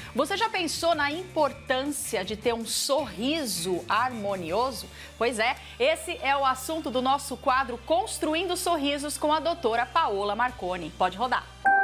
Você já pensou na importância de ter um sorriso harmonioso? Pois é, esse é o assunto do nosso quadro Construindo Sorrisos com a doutora Paola Marconi. Pode rodar.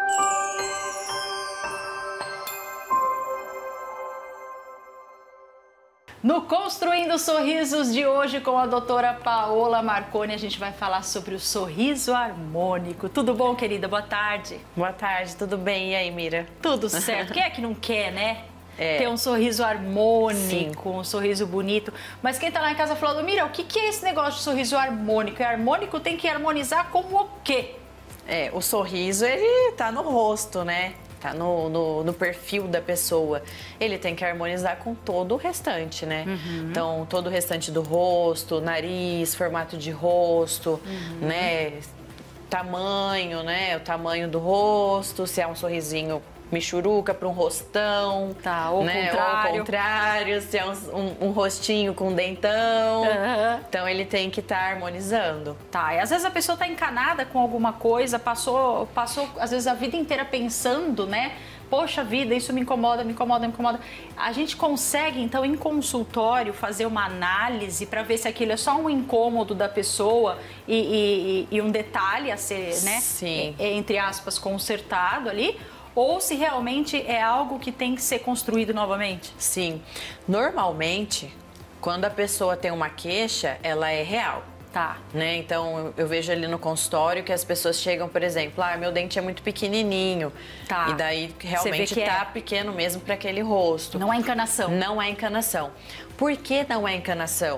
No Construindo Sorrisos de hoje com a doutora Paola Marconi, a gente vai falar sobre o sorriso harmônico. Tudo bom, querida? Boa tarde. Boa tarde, tudo bem? E aí, Mira? Tudo certo. Quem é que não quer, né? Ter um sorriso harmônico, um sorriso bonito. Mas quem tá lá em casa falando, Mira, o que é esse negócio de sorriso harmônico? É harmônico, tem que harmonizar com o quê? O sorriso, ele tá no rosto, né? Tá no perfil da pessoa. Ele tem que harmonizar com todo o restante, né? Então, todo o restante do rosto, nariz, formato de rosto, né? Tamanho, né? O tamanho do rosto, se é um sorrisinho michuruca para um rostão, tá, ou né? contrário. Ou ao contrário, se é um rostinho com dentão. Então ele tem que estar harmonizando. Tá, e às vezes a pessoa tá encanada com alguma coisa, passou às vezes a vida inteira pensando, né? Poxa vida, isso me incomoda, me incomoda, me incomoda. A gente consegue, então, em consultório, fazer uma análise para ver se aquilo é só um incômodo da pessoa e um detalhe a ser, né? Sim. Entre aspas, consertado ali. Ou se realmente é algo que tem que ser construído novamente? Sim. Normalmente, quando a pessoa tem uma queixa, ela é real. Tá. Né? Então, eu vejo ali no consultório que as pessoas chegam, por exemplo, meu dente é muito pequenininho. Tá. E daí, realmente, tá pequeno mesmo para aquele rosto. Não é encanação. Não é encanação. Por que não é encanação?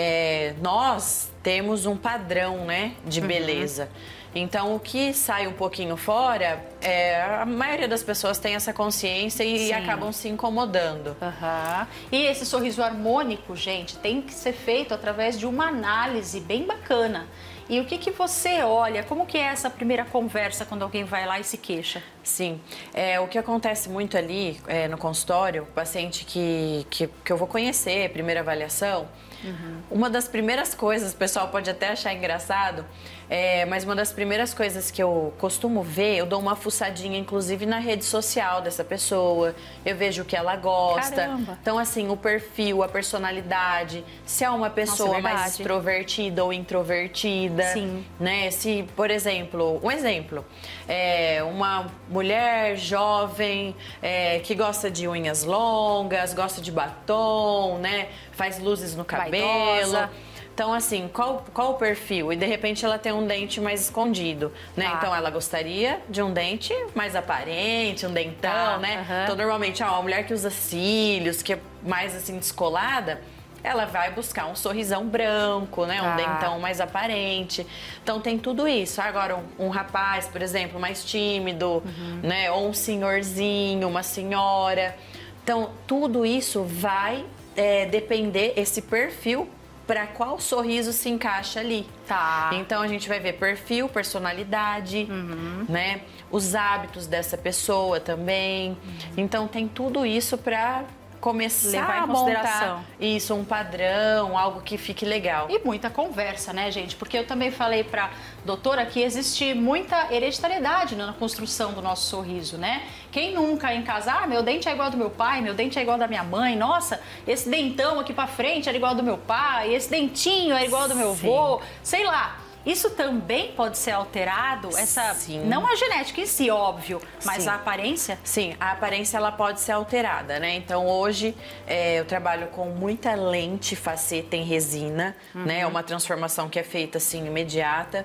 Nós temos um padrão, né, de beleza. Então, o que sai um pouquinho fora, a maioria das pessoas tem essa consciência e acabam se incomodando. E esse sorriso harmônico, gente, tem que ser feito através de uma análise bem bacana. E o que você olha? Como que é essa primeira conversa quando alguém vai lá e se queixa? Sim, o que acontece muito ali no consultório, o paciente que eu vou conhecer, primeira avaliação, uma das primeiras coisas, o pessoal pode até achar engraçado, mas uma das primeiras coisas que eu costumo ver, eu dou uma fuçadinha, inclusive, na rede social dessa pessoa, eu vejo o que ela gosta. Caramba. Então, assim, o perfil, a personalidade, se é uma pessoa mais extrovertida ou introvertida. Sim. Né? Se, por exemplo, uma mulher jovem que gosta de unhas longas, gosta de batom, né? Faz luzes no cabelo. Vaidosa. Então, assim, qual o perfil? E, de repente, ela tem um dente mais escondido, né? Então, ela gostaria de um dente mais aparente, um dentão, né? Então, normalmente, uma mulher que usa cílios, que é mais, assim, descolada, ela vai buscar um sorrisão branco, né? Um dentão mais aparente. Então, tem tudo isso. Agora, um rapaz, por exemplo, mais tímido, né? Ou um senhorzinho, uma senhora. Então, tudo isso vai depender, esse perfil, para qual sorriso se encaixa ali. Tá. Então, a gente vai ver perfil, personalidade, né? Os hábitos dessa pessoa também. Então, tem tudo isso para começar levar em a consideração. montar isso, um padrão, algo que fique legal. E muita conversa, né, gente? Porque eu também falei pra doutora que existe muita hereditariedade na construção do nosso sorriso, né? Quem nunca em casa, meu dente é igual ao do meu pai, meu dente é igual ao da minha mãe, nossa, esse dentão aqui pra frente era igual ao do meu pai, esse dentinho é igual ao do meu avô, sei lá. Isso também pode ser alterado? Não a genética em si, óbvio, mas a aparência? Sim, a aparência ela pode ser alterada, né? Então hoje eu trabalho com muita lente faceta em resina, né? É uma transformação que é feita assim imediata.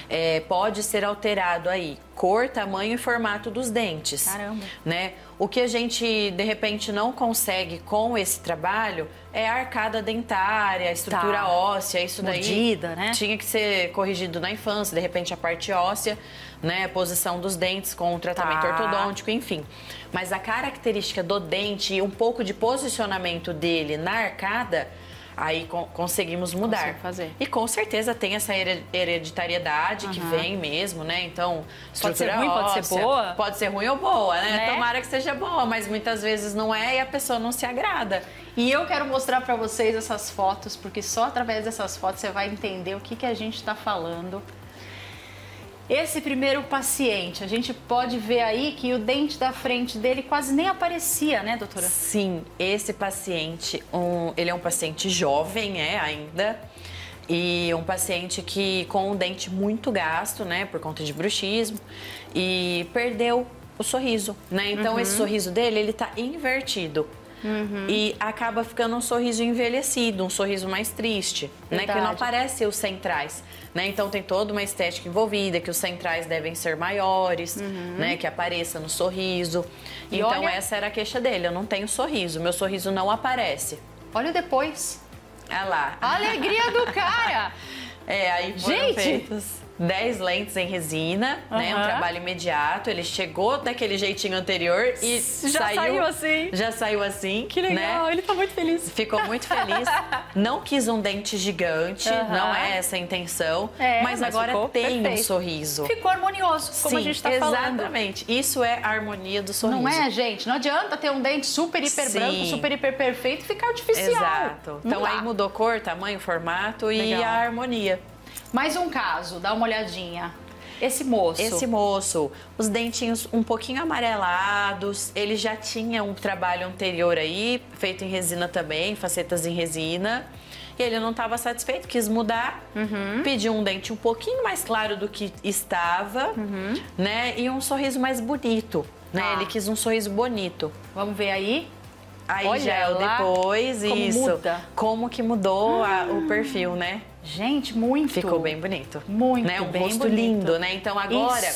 Pode ser alterado aí cor, tamanho e formato dos dentes. Caramba. Né? O que a gente, de repente, não consegue com esse trabalho é a arcada dentária, a estrutura óssea, isso mordida, daí né? Tinha que ser corrigido na infância, de repente a parte óssea, né? A posição dos dentes com o tratamento ortodôntico, enfim. Mas a característica do dente e um pouco de posicionamento dele na arcada, aí conseguimos mudar. Fazer. E com certeza tem essa hereditariedade que vem mesmo, né? Então, pode ser ruim, óssea, pode ser boa. Pode ser ruim ou boa, né? Tomara que seja boa, mas muitas vezes não é e a pessoa não se agrada. E eu quero mostrar pra vocês essas fotos, porque só através dessas fotos você vai entender o que a gente tá falando. Esse primeiro paciente, a gente pode ver aí que o dente da frente dele quase nem aparecia, né, doutora? Sim, esse paciente, ele é um paciente jovem, ainda, e um paciente que com um dente muito gasto, né, por conta de bruxismo, e perdeu o sorriso, né? Então esse sorriso dele, ele tá invertido. E acaba ficando um sorriso envelhecido, um sorriso mais triste, né? Que não aparece os centrais, né? Então tem toda uma estética envolvida, que os centrais devem ser maiores, né? Que apareça no sorriso. E então olha... essa era a queixa dele, eu não tenho sorriso, meu sorriso não aparece. Olha depois. Olha lá. A alegria do cara! Aí foram feitos 10 lentes em resina, né? Um trabalho imediato. Ele chegou daquele jeitinho anterior e saiu assim. Já saiu assim. Que legal, né? Ele tá muito feliz. Ficou muito feliz. Não quis um dente gigante, não é essa a intenção. Mas agora tem perfeito. Um sorriso. Ficou harmonioso, como a gente tá falando. Exatamente. Isso é a harmonia do sorriso. Não é, gente? Não adianta ter um dente super, hiper branco, super, hiper perfeito e ficar artificial. Exato. Então aí mudou cor, tamanho, formato e a harmonia. Mais um caso, dá uma olhadinha. Esse moço, os dentinhos um pouquinho amarelados, ele já tinha um trabalho anterior aí, feito em resina também, facetas em resina. E ele não estava satisfeito, quis mudar, pediu um dente um pouquinho mais claro do que estava, né? E um sorriso mais bonito, né? Ele quis um sorriso bonito. Vamos ver aí? Aí olha já é o depois, como isso. Muda. Como que mudou o perfil, né? Gente, muito. Ficou bem bonito. Muito, né? Um bem rosto bonito. lindo, né? Então agora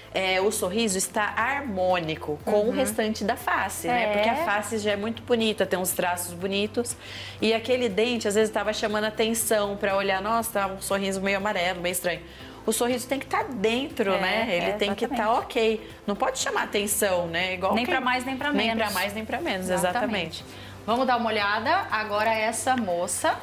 o sorriso está harmônico com o restante da face, né? Porque a face já é muito bonita, tem uns traços bonitos. E aquele dente, às vezes, estava chamando atenção para olhar, nossa, tá um sorriso meio amarelo, meio estranho. O sorriso tem que estar dentro, né? Ele tem que estar ok. Não pode chamar atenção, né? Igual nem para mais, nem para menos. Nem para mais, nem para menos, exatamente. Vamos dar uma olhada. Agora essa moça...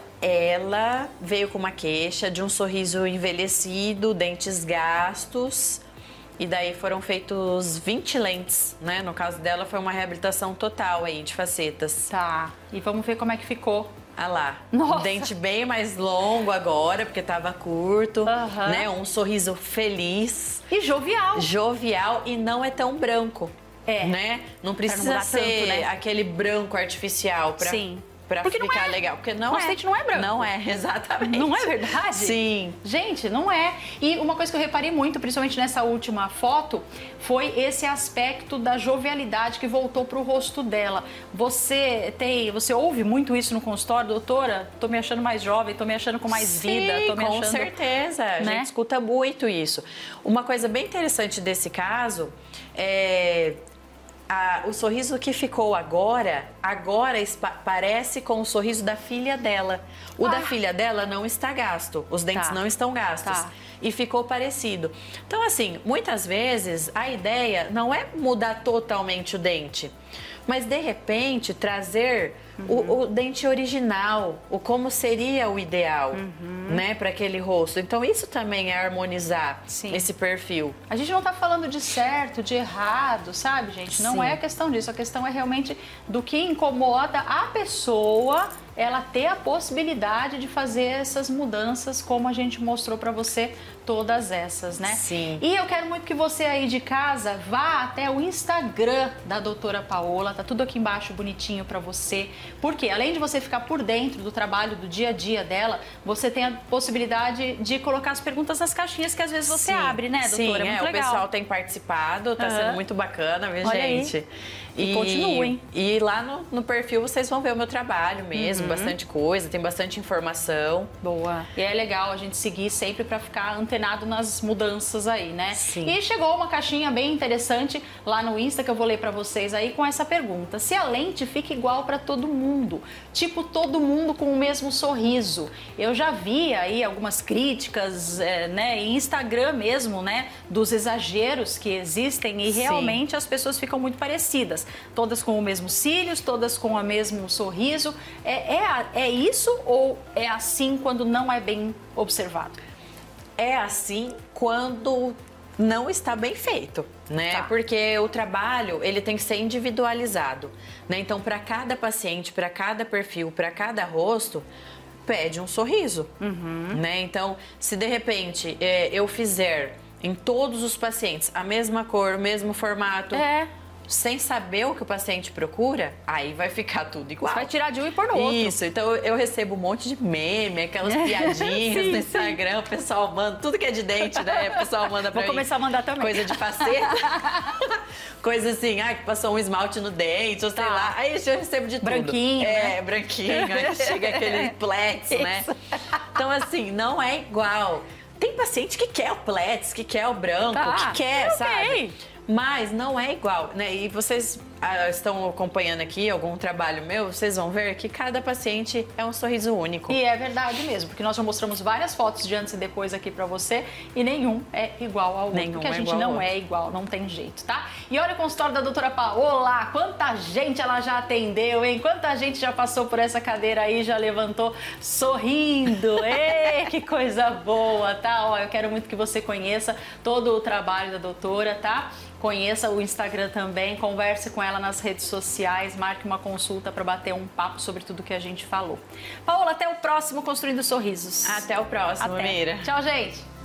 Ela veio com uma queixa de um sorriso envelhecido, dentes gastos. E daí foram feitos 20 lentes, né? No caso dela foi uma reabilitação total aí de facetas. Tá. E vamos ver como é que ficou. Ah lá, Nossa. Um dente bem mais longo agora, porque tava curto, né? Um sorriso feliz. E jovial. Jovial e não é tão branco, né? Não precisa ser tanto, né? Aquele branco artificial pra porque ficar não é. legal. Porque não dente não é branco. Não é, exatamente. Não é verdade? Sim. Gente, não é. E uma coisa que eu reparei muito, principalmente nessa última foto, foi esse aspecto da jovialidade que voltou pro rosto dela. Você ouve muito isso no consultório, doutora? Tô me achando mais jovem, tô me achando com mais vida. Tô me com achando... certeza. A gente escuta muito isso. Uma coisa bem interessante desse caso é... o sorriso que ficou agora parece com o sorriso da filha dela. O da filha dela não está gasto, os dentes não estão gastos. E ficou parecido. Então, assim, muitas vezes a ideia não é mudar totalmente o dente, mas de repente trazer o dente original, o como seria o ideal, né, para aquele rosto. Então isso também é harmonizar esse perfil. A gente não tá falando de certo, de errado, sabe, gente? Não é a questão disso, a questão é realmente do que incomoda a pessoa, ela ter a possibilidade de fazer essas mudanças, como a gente mostrou para você todas essas, né? Sim. E eu quero muito que você aí de casa vá até o Instagram da doutora Paola, tá tudo aqui embaixo bonitinho para você, porque além de você ficar por dentro do trabalho do dia a dia dela, você tem a possibilidade de colocar as perguntas nas caixinhas que às vezes você abre, né, doutora? Sim, muito legal. O pessoal tem participado, tá sendo muito bacana, viu, gente? E continuem. E lá no perfil vocês vão ver o meu trabalho mesmo, bastante coisa, tem bastante informação. Boa. E é legal a gente seguir sempre para ficar antenado nas mudanças aí, né? Sim. E chegou uma caixinha bem interessante lá no Insta que eu vou ler para vocês aí com essa pergunta: se a lente fica igual para todo mundo, tipo todo mundo com o mesmo sorriso. Eu já vi aí algumas críticas, né, em Instagram mesmo, né, dos exageros que existem e realmente as pessoas ficam muito parecidas. Todas com o mesmo cílios, todas com o mesmo sorriso. É isso ou é assim quando não é bem observado? É assim quando não está bem feito, né? Porque o trabalho, ele tem que ser individualizado, né? Então, para cada paciente, para cada perfil, para cada rosto, pede um sorriso, né? Então, se de repente eu fizer em todos os pacientes, a mesma cor, o mesmo formato. Sem saber o que o paciente procura, aí vai ficar tudo igual. Você vai tirar de um e pôr no outro. Isso, então eu recebo um monte de meme, aquelas piadinhas no Instagram, o pessoal manda, tudo que é de dente, né? O pessoal manda pra mim. Vou começar a mandar também. Coisa de faceta. Coisa assim, que passou um esmalte no dente, ou sei lá. Aí eu recebo de tudo. Branquinho, né? Branquinho. Aí chega aquele Plex, né? Então, assim, não é igual. Tem paciente que quer o Plex, que quer o branco, que quer, sabe? Mas não é igual, né? E vocês estão acompanhando aqui algum trabalho meu, vocês vão ver que cada paciente é um sorriso único. E é verdade mesmo, porque nós já mostramos várias fotos de antes e depois aqui pra você e nenhum é igual ao outro, porque a gente não é igual, não tem jeito, tá? E olha o consultório da doutora Paola, quanta gente ela já atendeu, hein? Quanta gente já passou por essa cadeira aí, já levantou sorrindo. Ei, que coisa boa, tá? Ó, eu quero muito que você conheça todo o trabalho da doutora, tá? Conheça o Instagram também, converse com ela nas redes sociais, marque uma consulta para bater um papo sobre tudo que a gente falou. Paola, até o próximo Construindo Sorrisos. Até o próximo, Mira. Tchau, gente.